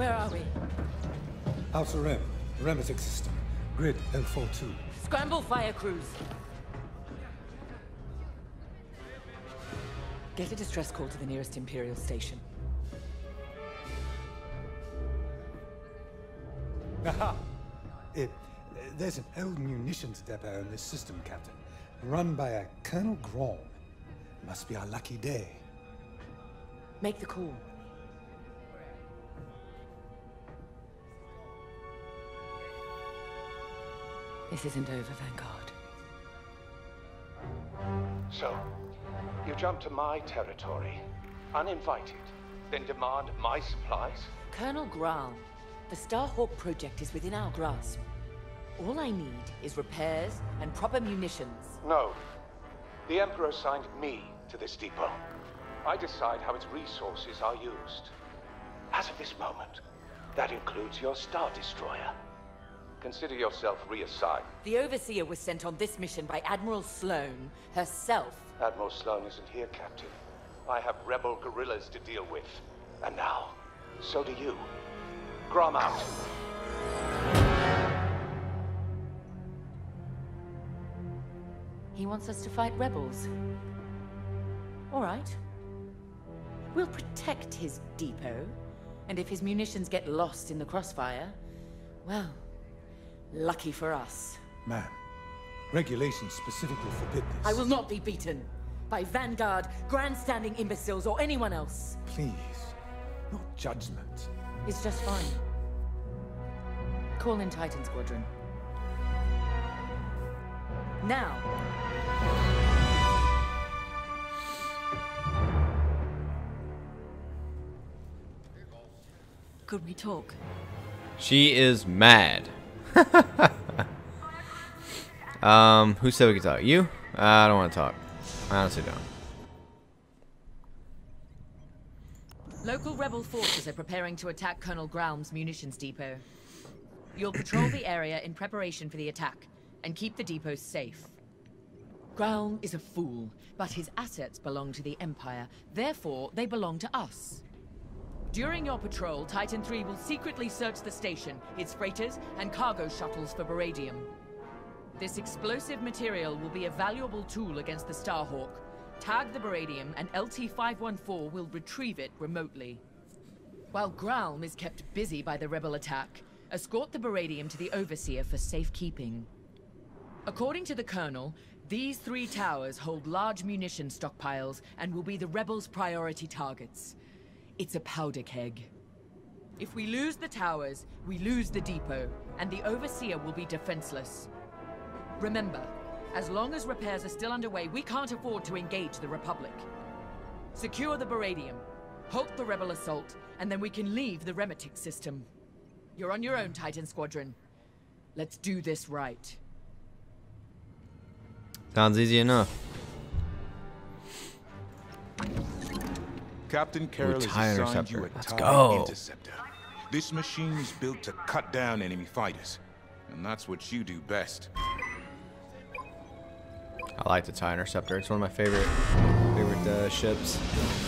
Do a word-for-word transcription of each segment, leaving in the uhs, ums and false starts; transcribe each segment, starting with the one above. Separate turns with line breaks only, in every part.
Where are we?
Alpha Rem, Remetic system. Grid L forty-two.
Scramble fire crews. Get a distress call to the nearest Imperial station.
Aha! It, there's an old munitions depot in this system, Captain. Run by a Colonel Grom. Must be our lucky day.
Make the call. This isn't over, Vanguard.
So, you jump to my territory, uninvited, then demand my supplies?
Colonel Graal, the Starhawk project is within our grasp. All I need is repairs and proper munitions.
No. The Emperor assigned me to this depot. I decide how its resources are used. As of this moment, that includes your Star Destroyer. Consider yourself reassigned.
The Overseer was sent on this mission by Admiral Sloane herself.
Admiral Sloane isn't here, Captain. I have rebel guerrillas to deal with. And now, so do you. Grom out.
He wants us to fight rebels. All right. We'll protect his depot, and if his munitions get lost in the crossfire, well, lucky for us.
Man, regulations specifically forbid this.
I will not be beaten by Vanguard, grandstanding imbeciles, or anyone else.
Please, no judgment.
It's just fine. Call in Titan Squadron. Now!
Could we talk?
She is mad. um, who said we could talk? You? I don't want to talk. I honestly don't.
Local rebel forces are preparing to attack Colonel Graum's munitions depot. You'll patrol the area in preparation for the attack, and keep the depot safe. Graum is a fool, but his assets belong to the Empire. Therefore, they belong to us. During your patrol, Titan three will secretly search the station, its freighters, and cargo shuttles for Baradium. This explosive material will be a valuable tool against the Starhawk. Tag the Baradium, and L T five one four will retrieve it remotely. While Graum is kept busy by the rebel attack, escort the Baradium to the Overseer for safekeeping. According to the Colonel, these three towers hold large munition stockpiles and will be the rebels' priority targets. It's a powder keg. If we lose the towers, we lose the depot, and the Overseer will be defenseless. Remember, as long as repairs are still underway, we can't afford to engage the Republic. Secure the Baradium, halt the rebel assault, and then we can leave the Remetic system. You're on your own, Titan Squadron. Let's do this right.
Sounds easy enough.
Captain Carroll
Ooh,
has
TIE
assigned you a
Interceptor. Let's
TIE
go.
Interceptor. This machine is built to cut down enemy fighters, and that's what you do best.
I like the TIE Interceptor. It's one of my favorite favorite uh, ships.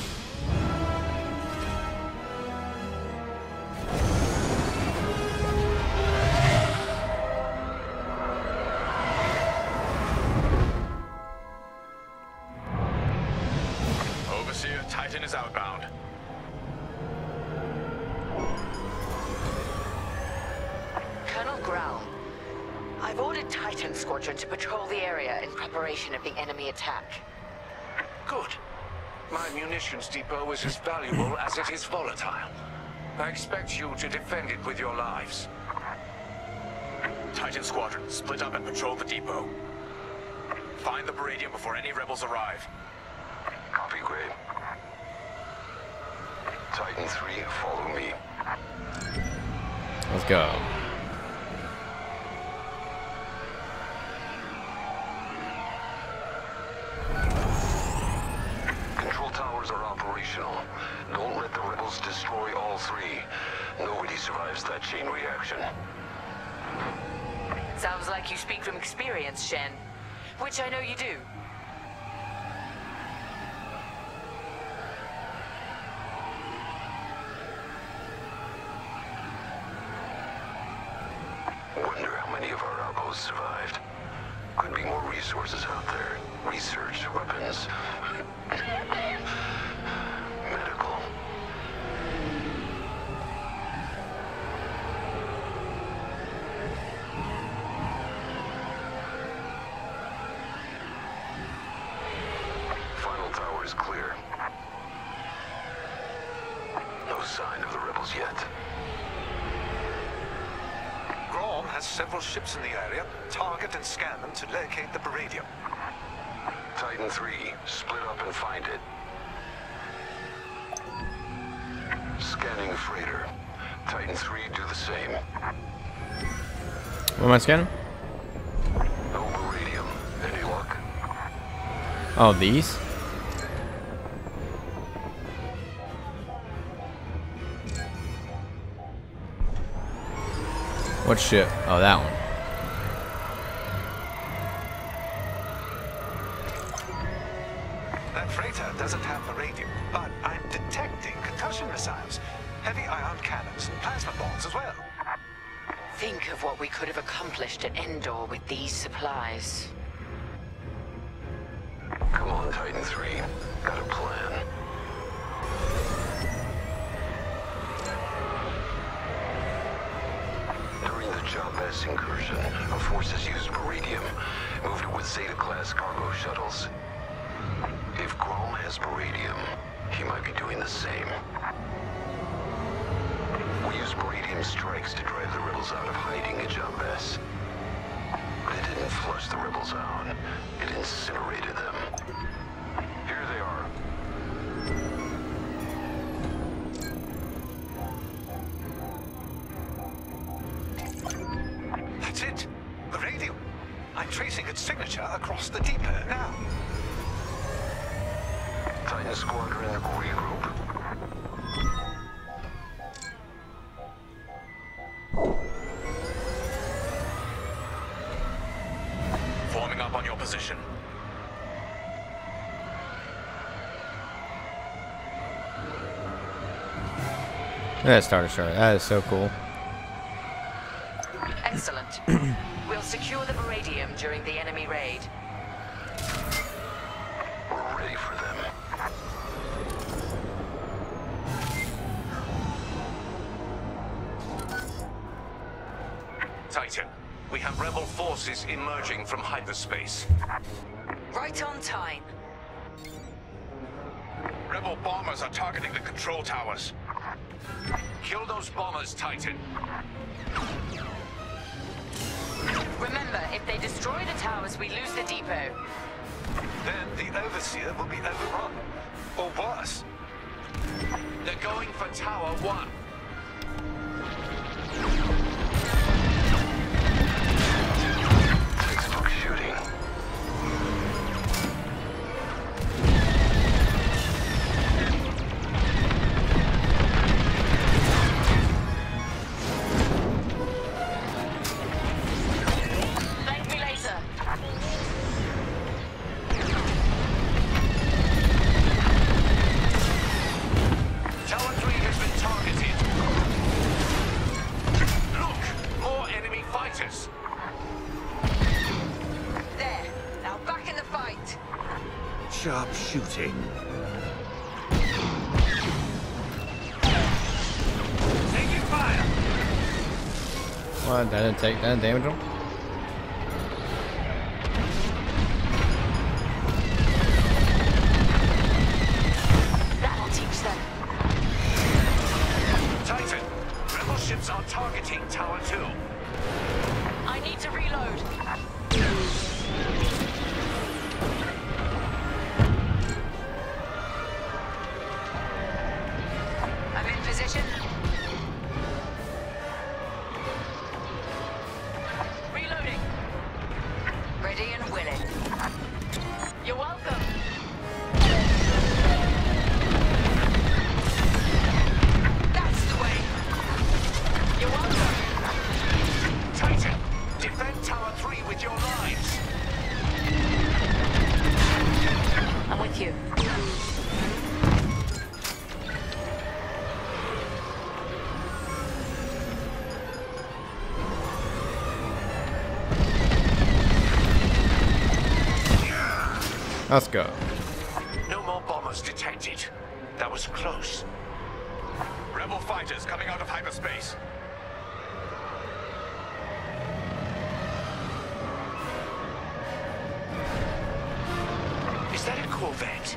Overseer, Titan is outbound.
Colonel Graum, I've ordered Titan Squadron to patrol the area in preparation of the enemy attack.
Good. My munitions depot is as valuable as it is volatile. I expect you to defend it with your lives.
Titan Squadron, split up and patrol the depot. Find the Baradium before any rebels arrive.
Copy, Grid. Titan three, follow me.
Let's go.
Control towers are operational. Don't let the rebels destroy all three. Nobody survives that chain reaction.
Sounds like you speak from experience, Shen. Which I know you do.
survived. Could be more resources out there. Research, weapons, medical. Final tower is clear. No sign of the rebels yet.
Grom has several ships in the area. Target and scan them to locate the Baradium.
Titan three, split up and find it. Scanning freighter. Titan three, do the same.
What am I scanning?
No Baradium. Any luck?
Oh, these? What ship? Oh, that one.
That freighter doesn't have Baradium, but I'm detecting concussion missiles, heavy ion cannons, and plasma bombs as well.
Think of what we could have accomplished at Endor with these supplies.
Come on, Titan three. Got a plan. During the Jabez incursion, our forces used Baradium, moved it with Zeta-class cargo shuttles. If Grom has Baradium, he might be doing the same. We used Baradium strikes to drive the rebels out of hiding at Jabez. But it didn't flush the rebels out. It incinerated them. Here they are.
That's it. Baradium. I'm tracing its signature across the depot now.
Titan Squadron, regroup.
Forming up on your position.
That Star Destroyer. That is so cool.
Excellent. We'll secure the Baradium during the enemy raid.
We're ready for them.
Titan, we have rebel forces emerging from hyperspace.
Right on time.
Rebel bombers are targeting the control towers. Kill those bombers, Titan.
Remember, if they destroy the towers, we lose the depot.
Then the Overseer will be overrun. Or worse. They're going for Tower One.
Textbook shooting.
Thank me later.
Tower Three has been targeted. Look, more enemy fighters.
There. Now back in the fight.
Sharp shooting. Taking fire.
What? That didn't take that didn't damage him?
That'll teach them.
Titan, rebel ships are targeting Tower Two.
I need to reload. I'm in position.
Let's go.
No more bombers detected. That was close. Rebel fighters coming out of hyperspace. Is that a Corvette?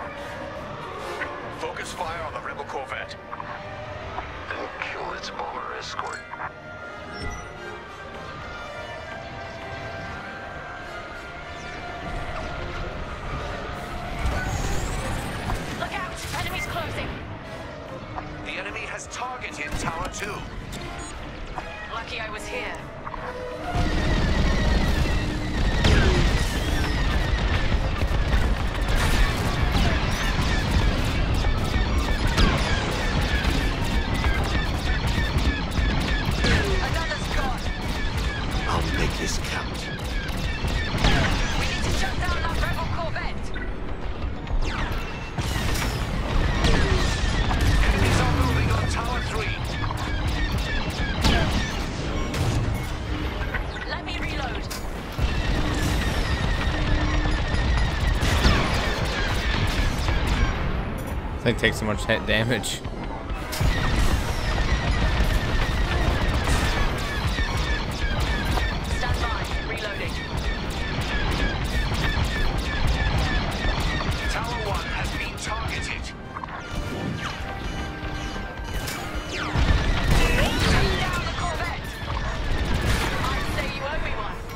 Focus fire on the Rebel Corvette.
And kill its bomber escort.
Look out! Enemy's closing.
The enemy has targeted Tower two.
Lucky I was here.
Another's gone. I'll make this count.
We need to shut down that rebel Corvette.
Enemies are moving on Tower three.
Let me reload.
They take so much hit damage.
Stand by. Reloading.
Tower one has been targeted.
Take down the Corvette. I'd say you owe me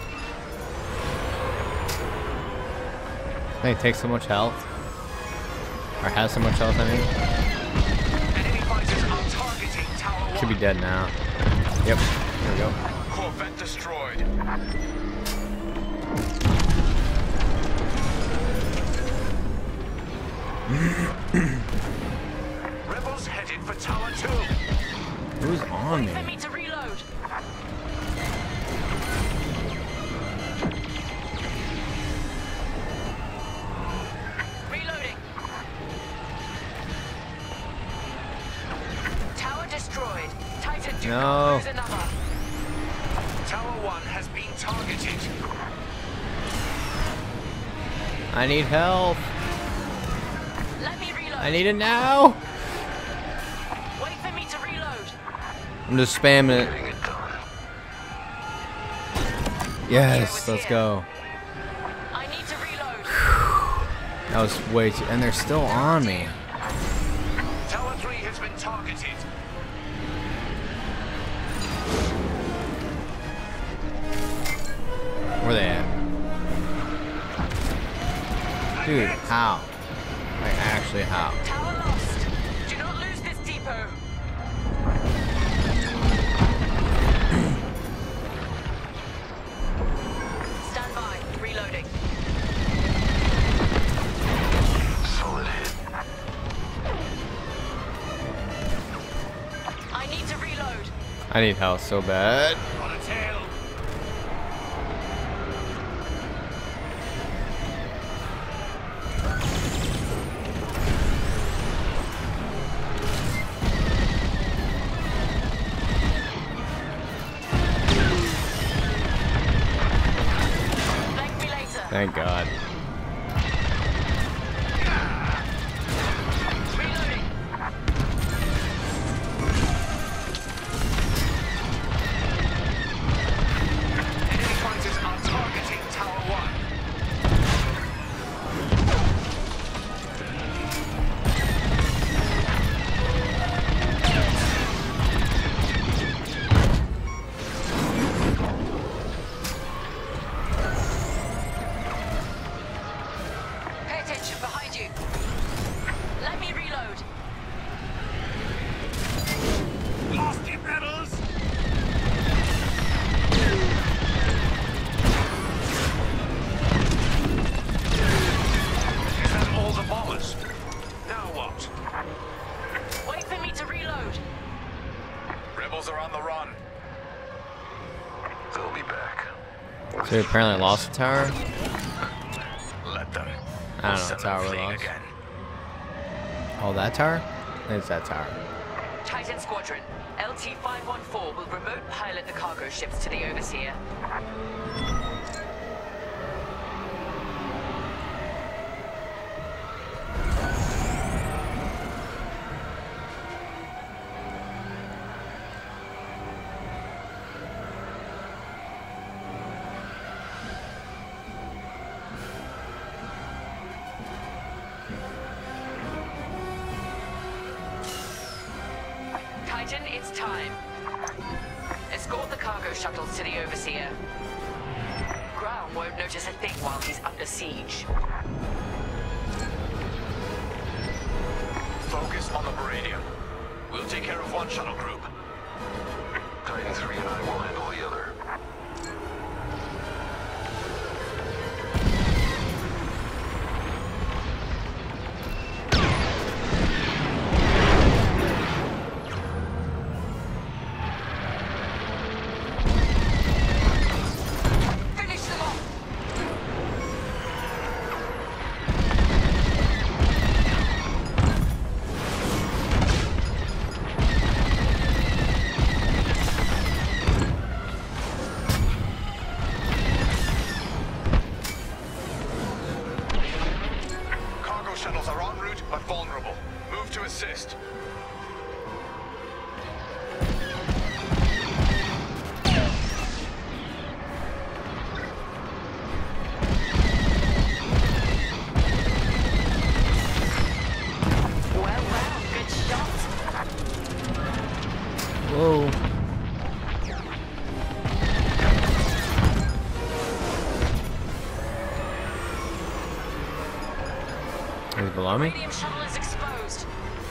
one.
They take so much health. Or has so much health, I mean.
Enemy fighters are targeting Tower one.
Should be dead now. Yep. There we go.
Corvette destroyed. Rebels headed for Tower two.
Who's on
Wait for
me?
me to reload. Reloading. Tower destroyed. Titan, do
No.
not lose another.
Tower one has been targeted.
I need help.
Let me reload.
I need it now.
Wait for me to reload.
I'm just spamming it.
Getting it done.
Yes, let's go.
I need to reload.
That was way too. And they're still on me.
Tower three has been targeted.
Where they at? Dude, how? Like, actually, how?
Tower lost. Do not lose this depot. Stand by. Reloading.
Solid hit.
I need to reload.
I need health so bad.
On a tail.
Thank me later.
Thank God.
Reloading.
Enemy fighters are targeting Tower one.
Pay attention behind you. Let me reload.
Lost in rebels. Is that all the bombers? Now what?
Wait for me to reload.
Rebels are on the run.
They'll be back.
So we apparently lost the tower.
Let them.
I don't know,
Send
tower
them
we
fleeing
lost.
again.
Oh, that tower? It's that tower.
Titan Squadron. L T five one four will remote pilot the cargo ships to the Overseer. It's time. Escort the cargo shuttles to the Overseer. Ground won't notice a thing while he's under siege.
Focus on the Baradium. We'll take care of one shuttle group.
Titan three and I will handle the other.
Whoa. Is it below me?
Radium shuttle is exposed.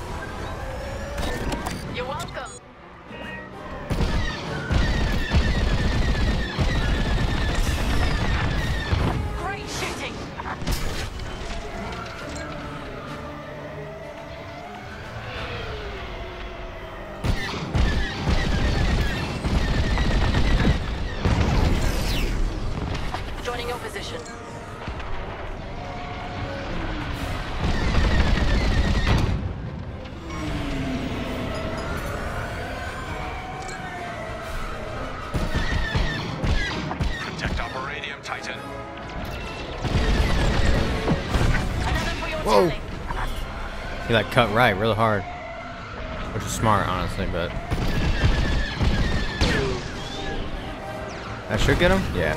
You're welcome. Great shooting. Joining your position.
Whoa! He like cut right really hard, which is smart, honestly, but that should get him. Yeah.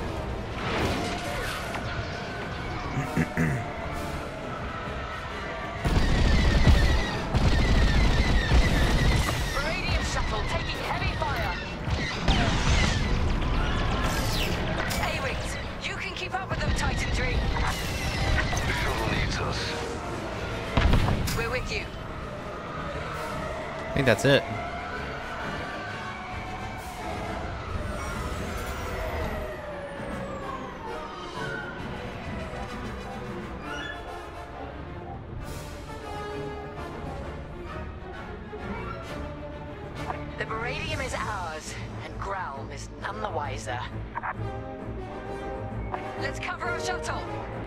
Radium shuttle taking heavy fire. A-Wings, you can keep up with them, Titan three.
The shuttle needs us.
We're with you.
I think that's it.
The Baradium is ours, and Gralm is none the wiser. Let's cover our shuttle.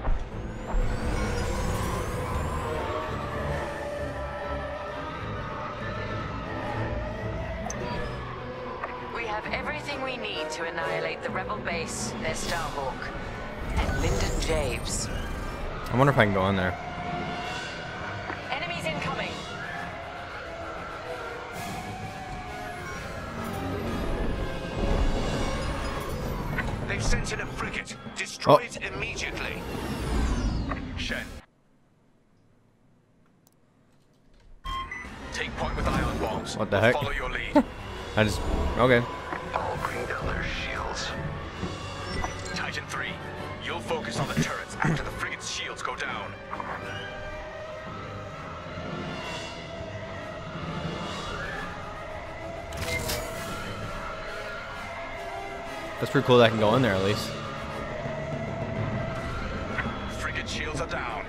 We have everything we need to annihilate the Rebel base, their Starhawk, and Lyndon Javes.
I wonder if I can go in there.
Enemies incoming.
They've sent in a frigate. Destroy
Oh.
it immediately. Shen. Take point with ion bombs.
What the
I'll
heck?
Follow your lead.
I just okay.
I'll bring down their shields.
Titan three, you'll focus on the turrets after the frigate's shields go down.
That's pretty cool that I can go in there at least.
Frigate shields are down.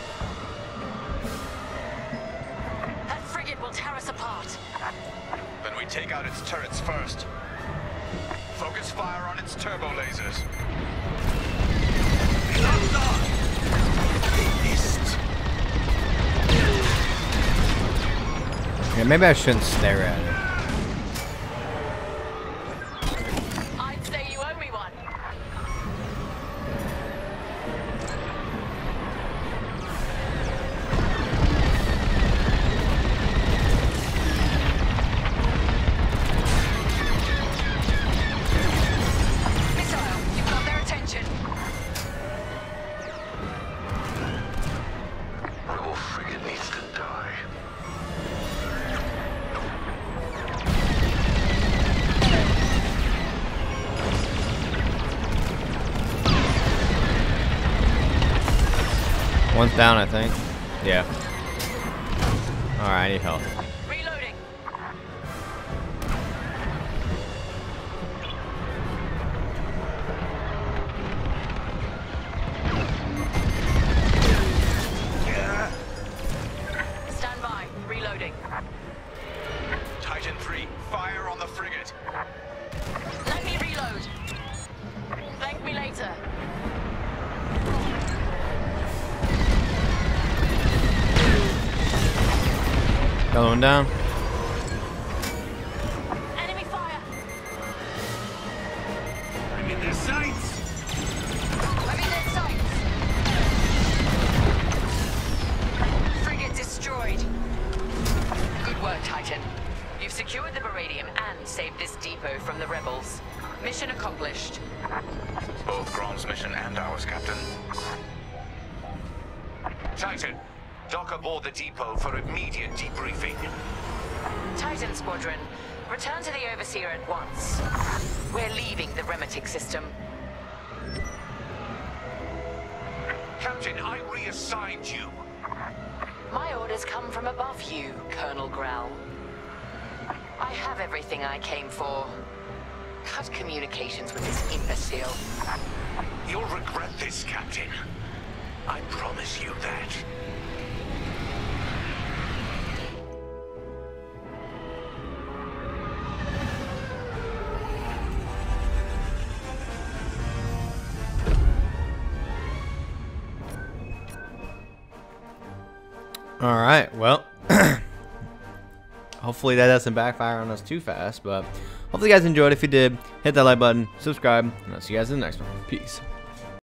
That frigate will tear us apart.
Then we take out its turrets first. Focus fire on its turbo lasers.
Yeah, maybe I shouldn't stare at it.
I'd say you owe me one. Missile, you've got their attention.
Rebel frigate needs to die.
One's down, I think. Yeah. Alright, I need help.
Reloading. Stand by. Reloading.
Titan three, fire on the frigate.
Let me reload. Thank me later.
Another one down.
Enemy fire.
I'm in their sights.
I'm in their sights. Frigate destroyed. Good work, Titan. You've secured the Baradium and saved this depot from the rebels. Mission accomplished.
Both Grom's mission and ours, Captain. Titan, dock aboard the depot for immediate debriefing.
Titan Squadron, return to the Overseer at once. We're leaving the Remetic system.
Captain, I reassigned you.
My orders come from above you, Colonel Grau. I have everything I came for. Cut communications with this imbecile.
You'll regret this, Captain. I promise you that.
All right, well, hopefully that doesn't backfire on us too fast, but hopefully you guys enjoyed. If you did, hit that like button, subscribe, and I'll see you guys in the next one. Peace.